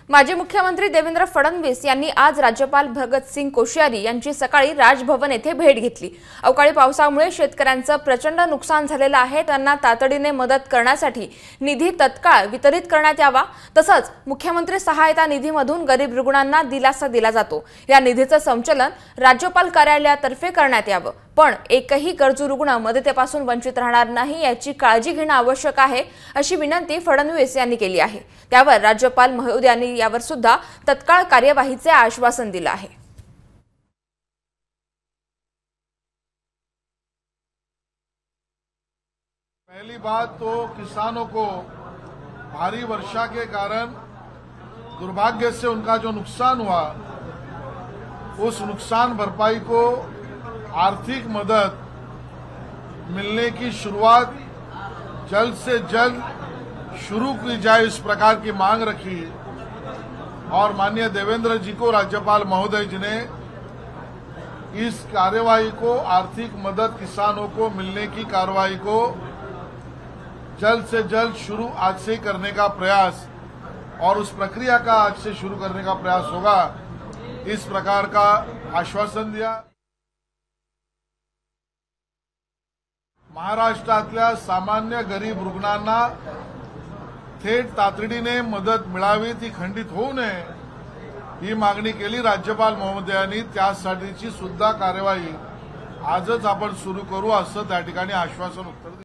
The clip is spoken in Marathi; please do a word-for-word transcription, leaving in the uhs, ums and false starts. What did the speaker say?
माजी मुख्यमंत्री देवेंद्र फडणवीस यांनी आज राज्यपाल भगतसिंग कोश्यारी यांची सकाळी राजभवन येथे भेट घेतली। अवकाळी पावसामुळे शेतकऱ्यांचं प्रचंड नुकसान झालेलं आहे, त्यांना तातडीने मदत करण्यासाठी निधी तत्काळ वितरित करण्यात यावा। तसंच मुख्यमंत्री सहायता निधीमधून गरीब रुग्णांना दिलासा दिला जातो, या निधीचं संचलन राज्यपाल कार्यालयातर्फे करण्यात यावं, पण एकही गरजू रुग्ण मदतीपासून वंचित राहणार नाही याची काळजी घेणं आवश्यक आहे, अशी विनंती फडणवीस यांनी केली आहे। त्यावर राज्यपाल महोदयांनी यावर सुद्धा तत्काळ कार्यवाहीचे आश्वासन दिलं आहे। पहली बात तो किसानों को भारी वर्षा के कारण दुर्भाग्य से उनका जो नुकसान हुआ, उस नुकसान भरपाई को आर्थिक मदद मिलने की शुरुआत जल्द से जल्द शुरू की जाए, इस प्रकार की मांग रखी और माननीय देवेंद्र जी को राज्यपाल महोदय जी ने इस कार्यवाही को, आर्थिक मदद किसानों को मिलने की कार्यवाही को जल्द से जल्द शुरू आज से करने का प्रयास और उस प्रक्रिया का आज से शुरू करने का प्रयास होगा, इस प्रकार का आश्वासन दिया। महाराष्ट्रातल्या सामान्य गरीब रुग्णांना थेट तातडीने मदत मिळावी, ती खंडित होऊ नये, ही मागणी केली राज्यपाल महोदयांनी। त्यासाठीची सुद्धा कार्यवाही आजच आपण सुरू करू असं त्या ठिकाणी आश्वासन उत्तर दिलं।